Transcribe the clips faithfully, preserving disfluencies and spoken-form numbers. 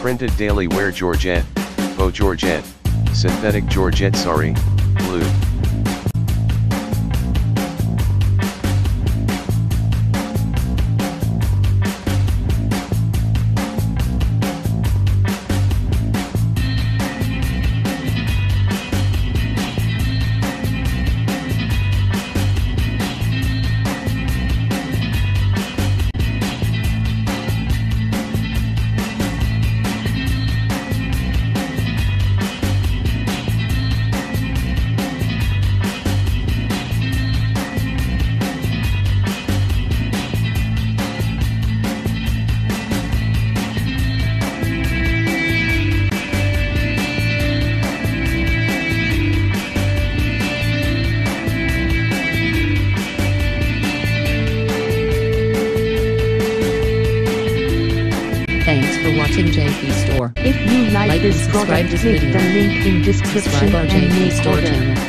Printed daily wear Georgette, faux Georgette, synthetic Georgette sari, blue. Thanks for watching J P Store. If you like, Like this and product, subscribe this click video. the link in description Subscribe our and J P make Store order. channel.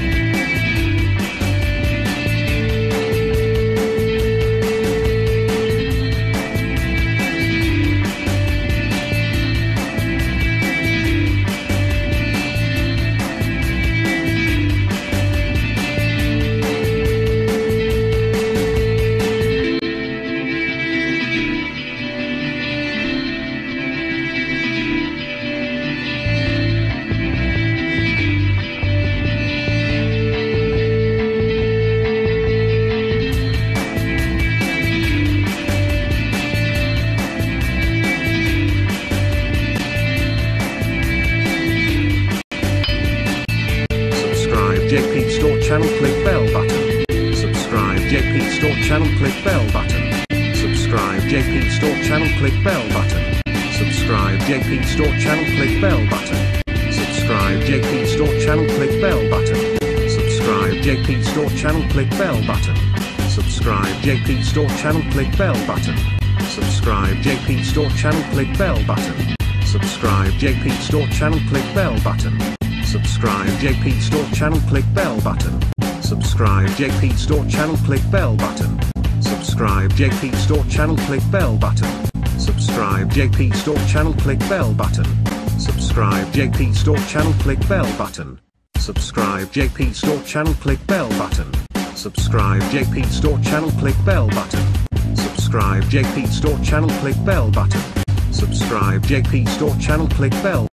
J P Store channel, click bell button. Subscribe J P Store channel, click bell button. Subscribe J P Store channel, click bell button. Subscribe J P Store channel, click bell button. Subscribe J P Store channel, click bell button. Subscribe J P Store channel, click bell button. Subscribe J P Store channel, click bell button. Subscribe J P Store channel, click bell button. Subscribe J P Store channel, click bell button. Subscribe J P Store channel, click bell button. Subscribe J P Store channel, click bell button. Subscribe J P Store channel, click bell button. Subscribe J P Store channel, click bell button. Subscribe J P Store channel, click bell button. Subscribe J P Store channel, click bell button. Subscribe J P Store channel, click bell button. Subscribe J P Store channel, click bell button. Subscribe J P Store channel, click bell